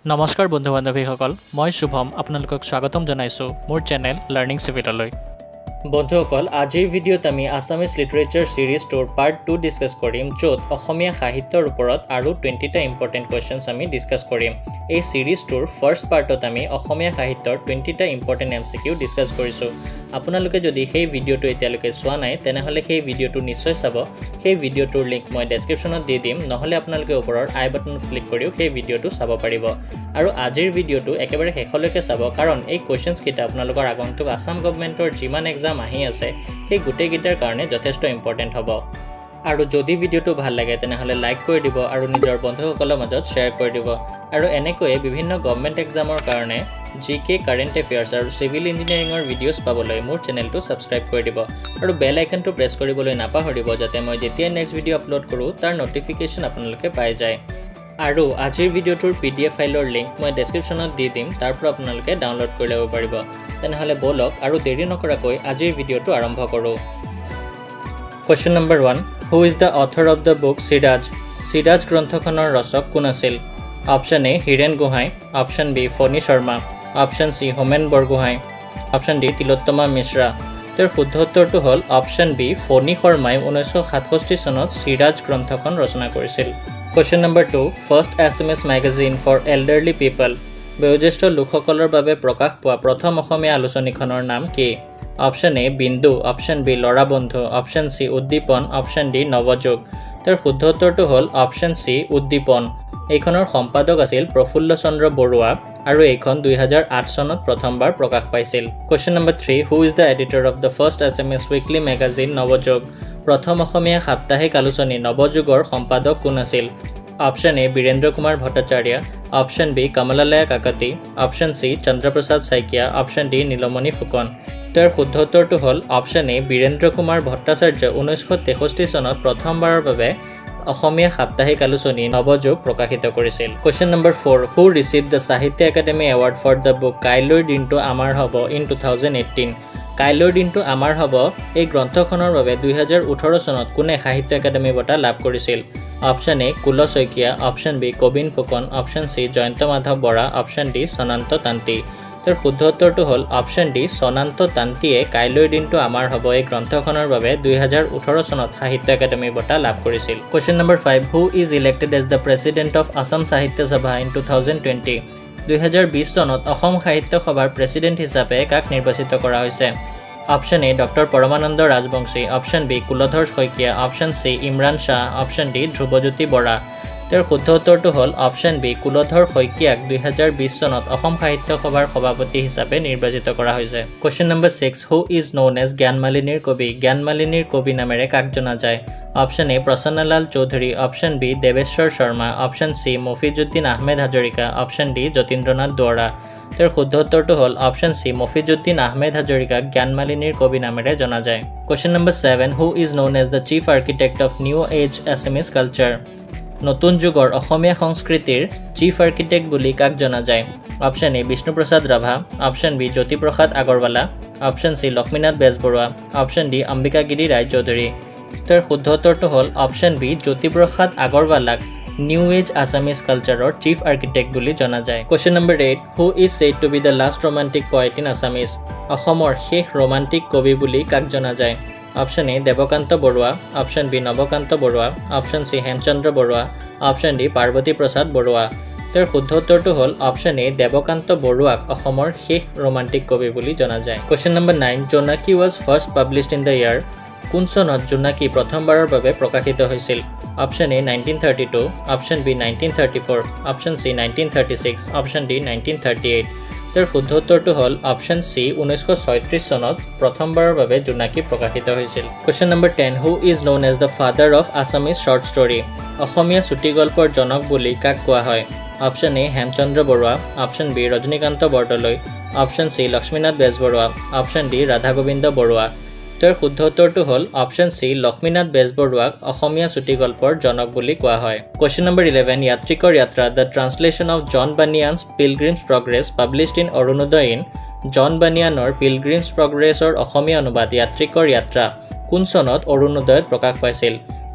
নমস্কাৰ বন্ধু বান্ধৱীসকল মই শুভম আপোনালোকক স্বাগতম জনাইছো মোৰ চেনেল লাৰ্নিং চিভিললৈ বন্ধুসকল আজিৰ ভিডিঅ'ত আমি আসামিজ লিটাৰেচাৰ সিৰিজটোৰ পাৰ্ট 2 ডিসকাস কৰিম য'ত অসমীয়া সাহিত্যৰ ওপৰত আৰু 20টা ইম্পৰ্টেন্ট কোৱেশ্চনছ আমি ডিসকাস কৰিম এই সিৰিজটোৰ ফাৰ্স্ট পাৰ্টত আমি অসমীয়া সাহিত্যৰ 20টা ইম্পৰ্টেন্ট এমসিকিউ ডিসকাস কৰিছো আপোনালোকে যদি সেই ভিডিঅ'টো এতিয়ালৈকে চোৱা নাই তেনেহলে সেই ভিডিঅ'টো নিশ্চয় চাব সেই ভিডিঅ'টোৰ লিংক মই ডেসক্ৰিপচনত দি দিম নহলে আপোনালোকে ওপৰৰ আই বাটনত ক্লিক কৰিও সেই ভিডিঅ'টো চাব পাৰিব আৰু আজিৰ ভিডিঅ'টো একেবাৰে শেষলৈকে চাব কাৰণ এই কোৱেশ্চনছ কিটা আপোনালোকৰ আগন্তুক আসাম গভৰ্ণমেণ্টৰ যিমান এক্সাম আহি আছে সেই গুটেই গিটাৰ কাৰণে যথেষ্ট ইম্পৰ্টেন্ট হ'ব আৰু যদি ভিডিঅ'টো ভাল লাগে তেনেহলে লাইক কৰি দিব আৰু নিজৰ বন্ধুসকলৰ মাজত শ্বেয়াৰ কৰি দিব আৰু এনেকৈ বিভিন্ন গভৰ্ণমেণ্ট এক্সামৰ কাৰণে জিকে কাৰেন্ট এফেয়াৰ্স আৰু সিভিল ইঞ্জিনিয়াৰিংৰ ভিডিঅ'ছ পাবলৈ মোৰ চেনেলটো সাবস্ক্ৰাইব কৰি দিব আৰু বেল আইকনটো প্ৰেছ কৰিবলৈ নাপাহৰিব যাতে মই যেতিয়া নেক্সট ভিডিঅ' আপলোড কৰোঁ তাৰ নটিফিকেশন আপোনালোকে পাই যায় আৰু আজিৰ ভিডিঅ'টোৰ পিডিএফ ফাইলৰ লিংক মই ডেসক্ৰিপচনত দি দিম তাৰ পৰা আপোনালোকে ডাউনলোড কৰি ল'ব পাৰিব তেনেহলে বলক আৰু দেৰি নকৰাকৈ আজিৰ ভিডিঅ'টো আৰম্ভ কৰোঁ Question number 1 Who is the author of the book Siraj? Siraj গ্ৰন্থখনৰ ৰচক কোন আছিল? Option A Hiren Gohain Option B Phani Sharma Option C Homen Borgohain Option D তিলোত্তমা মিশ্ৰা তাৰ শুদ্ধ উত্তৰটো হ'ল Option B ফণী শৰ্মাই 1967 চনত সিৰাজ গ্ৰন্থখন ৰচনা কৰিছিল Question number 2 First SMS magazine for elderly people বয়োজ্যেষ্ঠ লোকসকলৰ বাবে প্ৰকাশ পোৱা প্ৰথম অসমীয়া আলোচনীখনৰ নাম কি Option A বিন্দু Option B লৰা বন্ধু Option C উদ্দীপন Option D Navyug তাৰ শুদ্ধ উত্তৰটো হ'ল Option C উদ্দীপন এইখনৰ সম্পাদক আছিল প্ৰফুল্ল চন্দ্ৰ বৰুৱা আৰু এইখন 2008 চনত প্ৰথমবাৰ প্ৰকাশ পাইছিল Question number 3 Who is the editor of the first SMS weekly magazine Navyug প্ৰথম অসমীয়া সাপ্তাহিক আলোচনী নৱযোগৰ সম্পাদক কোন আছিল Option A Birendra Kumar Bhattacharya Option B কমলালয়া Kakati Option C Chandraprasad Saikia Option D Nilmani Phukan তাৰ শুদ্ধ উত্তৰটো হ'ল Option A বীৰেন্দ্ৰ কুমাৰ ভট্টাচাৰ্য 1963 চনত প্ৰথমবাৰৰ বাবে অসমীয়া সাপ্তাহিক আলোচনী নৱযোগ প্ৰকাশিত কৰিছিল Question number 4 Who received the Sahitya Academy Award for the book কাইলৈৰ দিনটো আমাৰ হ'ব in 2018 কাইলৈৰ দিনটো আমাৰ হ'ব এই গ্ৰন্থখনৰ বাবে 2018 চনত কোনে সাহিত্য একাডেমী বঁটা লাভ কৰিছিল Option A cool Saikia Option B Kabin Phukan Option C Jayanta Madhav Bora Option D সনান্ত Tanti তাৰ শুদ্ধ উত্তৰটো হ'ল Option D সনান্ত তান্তিয়ে কাইলৈৰ দিনটো আমাৰ হ'ব এই গ্ৰন্থখনৰ বাবে 2018 চনত সাহিত্য একাডেমী বঁটা লাভ কৰিছিল Question number 5 Who is elected as the president of Assam Sahitya Sabha in 2020 2020 চনত অসম সাহিত্য সভাৰ প্ৰেসিডেন্ট হিচাপে কাক নিৰ্বাচিত কৰা হৈছে Option A Dr. Paramananda Rajbongshi Option B Kulodhar Shoikia Option C Imran Shah Option D Dhrubajyoti Bora তাৰ শুদ্ধ উত্তৰটো হ'ল Option B Kulodhar Shoikiak 2020 চনত অসম সাহিত্য সভাৰ সভাপতি হিচাপে নিৰ্বাচিত কৰা হৈছে Question number 6 Who is known as জ্ঞানমালিনীৰ কবি জ্ঞানমালিনীৰ কবি নামেৰে কাক জনা যায় Option A Prasannalal Choudhury Option B Debeswar Sharma Option C Mofizuddin Ahmed Hazarika Option D Jatindranath Duwara তাৰ শুদ্ধ উত্তৰটো হ'ল Option C মফিজুদ্দিন আহমেদ হাজৰিকাক জ্ঞানমালিনীৰ কবি নামেৰে জনা যায় Question number 7 Who is known as the chief architect of new age Assamese culture নতুন যুগৰ অসমীয়া সংস্কৃতিৰ চিফ আৰ্কিটেক্ট বুলি কাক জনা যায় Option A Bishnuprasad Rabha Option B Jyotiprasad Agarwala Option C Lakshminath Bezbaroa Option D Ambikagiri Roychowdhury তাৰ শুদ্ধ উত্তৰটো হ'ল Option B Jyotiprasad আগৰৱালাক New Age Assamese Culture Chief Architect বুলি জনা যায় Question number 8 Who is said to be the last romantic poet in Assamese অসমৰ শেষ ৰোমান্টিক কবি বুলি কাক জনা যায় Option A Dev Kanta Barua Option B Nabakanta Barua Option C Hemchandra Barua Option D Parvati প্ৰসাদ বৰুৱা তাৰ শুদ্ধ উত্তৰটো হ'ল Option A দেৱকান্ত বৰুৱাক অসমৰ শেষ ৰোমান্টিক কবি বুলি জনা যায় Question number 9 Jonaki was first published in the year কোন চনত জোনাকী প্ৰথমবাৰৰ বাবে প্ৰকাশিত হৈছিল Option A 1932 Option B 1934 Option C 1936 Option D 1938 তাৰ শুদ্ধ উত্তৰটো হ'ল Option C 1936 চনত প্ৰথমবাৰৰ বাবে জোনাকী প্ৰকাশিত হৈছিল Question number 10 Who is known as the father of Assamese short story অসমীয়া চুটি গল্পৰ জনক বুলি কাক কোৱা হয় Option A Hemchandra Barua Option B Rajanikanta Bordoloi Option C Lakshminath Bezbaroa Option D Radha Gobinda Barua তাৰ শুদ্ধ উত্তৰটো হ'ল Option C লক্ষ্মীনাথ বেজবৰুৱাক অসমীয়া চুটি গল্পৰ জনক বুলি কোৱা হয় Question number 11 Yatrikor Yatra The translation of John Bunyan's Pilgrim's Progress published in Arunodoy in John Bunyanৰ Pilgrim's Progressৰ অসমীয়া অনুবাদ Yatrikor Yatra কোন চনত অৰুণোদয়ত প্ৰকাশ পাইছিল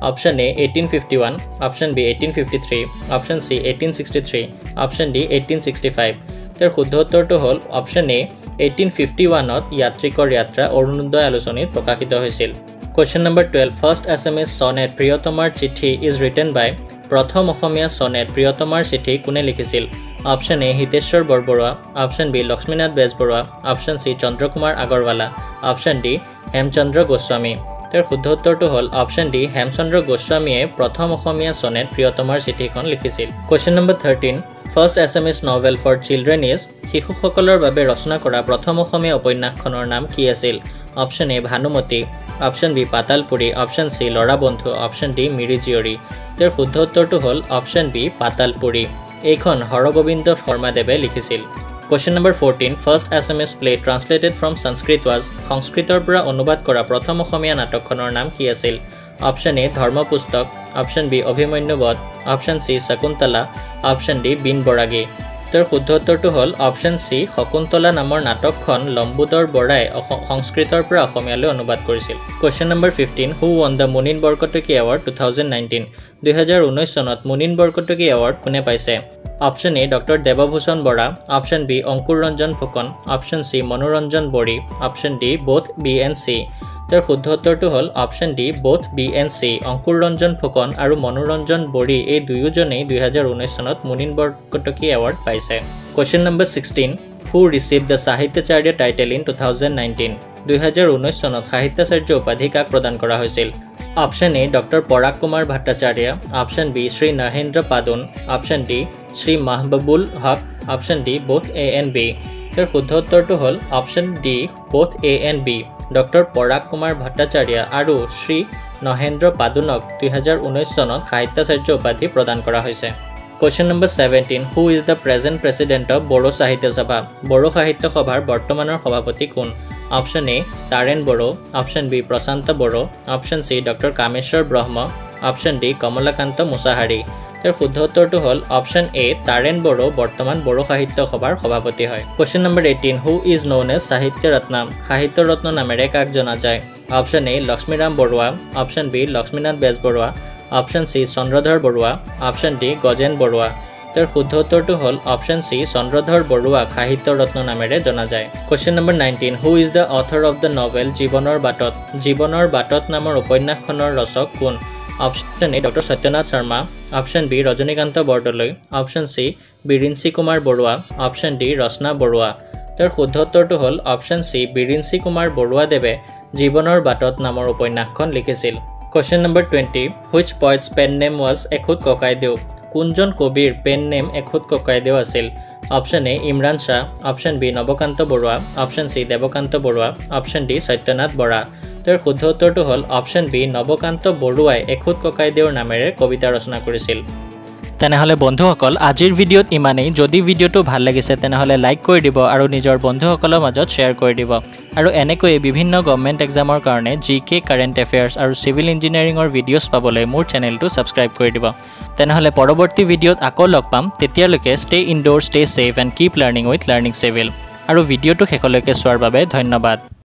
option A 1851, option B 1853, option C 1863, option D 1865। তাৰ শুদ্ধ উত্তৰটো হ'ল অপশ্যন এ 1851ত যাত্ৰীকৰ যাত্ৰা অৰুণোদয় আলোচনীত প্ৰকাশিত হৈছিল। Question number 12. First Assamese sonnet Priyotomar Chithi is written by প্ৰথম অসমীয়া সনেট প্ৰিয়তমাৰ চিঠি কোনে লিখিছিল? Option A Hiteswar Barbaruah, option B Lakshminath Bezbaroa, option C Chandrakumar Agarwala, option D Hemchandra Goswami. তাৰ শুদ্ধ উত্তৰটো হ'ল অপশ্যন ডি হেমচন্দ্ৰ গোস্বামীয়ে প্ৰথম অসমীয়া সনেট প্ৰিয়তমাৰ চিঠিখন লিখিছিল। Question number 13. First Assamese novel for children is শিশুসকলৰ বাবে ৰচনা কৰা প্ৰথম অসমীয়া উপন্যাসখনৰ নাম কি আছিল? Option A Bhanumati, option B Patalpuri, option C Lora Bondhu, option D Miri Jiyori. তাৰ শুদ্ধ উত্তৰটো হ'ল অপশ্যন বি পাতালপুৰী। এইখন হৰগোবিন্দ শৰ্মাদেৱে লিখিছিল। Question number 14. First Assamese play translated from Sanskrit was সংস্কৃতৰ পৰা অনুবাদ কৰা প্ৰথম অসমীয়া নাটকখনৰ নাম কি আছিল? Option A Dharmapustak, option B Abhimanyu Badh, option C Shakuntala, option D Bin Baragi. তাৰ শুদ্ধ উত্তৰটো হ'ল অপশ্যন সি শকুন্তলা নামৰ নাটকখন লম্বোদৰ বৰাই সংস্কৃতৰ পৰা অসমীয়ালৈ অনুবাদ কৰিছিল। Question number 15. Who won the Munin Barkotoki award 2019? 2019 চনত মুনিন বৰকটকী এৱাৰ্ড কোনে পাইছে? Option A doctor Devabhushan Bora, option B Ankur Ranjan Phukan, option C Manoranjan Boro, option D both B and C. তাৰ শুদ্ধ উত্তৰটো হ'ল option D both B and C. Ankur Ranjan Phukan আৰু মনোৰঞ্জন বড়ি এই দুয়োজনেই 2019 চনত মুনিন বৰকটকী এৱাৰ্ড পাইছে। Question number 16. Who received the Sahityacharya title in 2019? 2019 চনত সাহিত্যাচাৰ্য উপাধি কাক প্ৰদান কৰা হৈছিল? Option A doctor Parag Kumar Bhattacharya, option B Shri Narendra Padun, option D Shri Mahbubul Haque, option D both A and B. তাৰ শুদ্ধ উত্তৰটো হ'ল option D both A and B. Doctor Parag Kumar Bhattacharya আৰু শ্ৰী নৰেন্দ্ৰ পাদুনক 2019 চনত সাহিত্যাচাৰ্য উপাধি প্ৰদান কৰা হৈছে। Question number 17. Who is the present president of Bodo সাহিত্য সভা? বড়ো সাহিত্য সভাৰ বৰ্তমানৰ সভাপতি কোন? Option A Taren Boro, option B Prashanta Boro, option C doctor Kameswar Brahma, option D Kamalakanta Mushahary. তাৰ শুদ্ধ উত্তৰটো হ'ল অপশ্যন এ তাৰেণ বড়ো বৰ্তমান বড়ো সাহিত্য সভাৰ সভাপতি হয়। Question number 18. Who is known as সাহিত্য ৰত্ন? সাহিত্য ৰত্ন নামেৰে কাক জনা যায়? Option A Lakshmiram Barua, option B Lakshminath Bezbaroa, option C Chandradhar Barua, option D Gajen Barua. তাৰ শুদ্ধ উত্তৰটো হ'ল অপশ্যন চি চন্দ্ৰধৰ বৰুৱাক সাহিত্য ৰত্ন নামেৰে জনা যায়। Question number 19. Who is the author of the novel জীৱনৰ বাটত? জীৱনৰ বাটত নামৰ উপন্যাসখনৰ ৰচক কোন? Option A doctor Satyanath Sharma, option B Rajanikanta Bordoloi, option C Biranchi Kumar Barua, option D ৰচনা বৰুৱা। তাৰ শুদ্ধ উত্তৰটো হ'ল অপশ্যন চি বিৰিঞ্চি কুমাৰ বৰুৱাদেৱে জীৱনৰ বাটত নামৰ উপন্যাসখন লিখিছিল। Question number 20. Which poet's pen name was এখুত ককাইদেউ? কোনজন কবিৰ পেন নেম এখুত ককাইদেউ আছিল? Option A Imran Shah, option B Nabakanta Barua, option C Devakanta Barua, option D Satyanath Bora. তাৰ শুদ্ধ উত্তৰটো হ'ল অপশ্যন বি নৱকান্ত বৰুৱাই এখুত ককাইদেউৰ নামেৰে কবিতা ৰচনা কৰিছিল। তেনেহ'লে বন্ধুসকল আজিৰ ভিডিঅ'ত ইমানেই। যদি ভিডিঅ'টো ভাল লাগিছে তেনেহ'লে লাইক কৰি দিব আৰু নিজৰ বন্ধুসকলৰ মাজত শ্বেয়াৰ কৰি দিব। আৰু এনেকৈয়ে বিভিন্ন গভৰ্ণমেণ্ট এক্সামৰ কাৰণে GK কাৰেণ্ট এফেয়াৰ্ছ আৰু চিভিল ইঞ্জিনিয়াৰিঙৰ ভিডিঅ'ছ পাবলৈ মোৰ চেনেলটো ছাবস্ক্ৰাইব কৰি দিব। তেনেহ'লে পৰৱৰ্তী ভিডিঅ'ত আকৌ লগ পাম। তেতিয়ালৈকে stay indoors, stay safe and keep learning with learning civil. আৰু ভিডিঅ'টো শেষলৈকে চোৱাৰ বাবে ধন্যবাদ।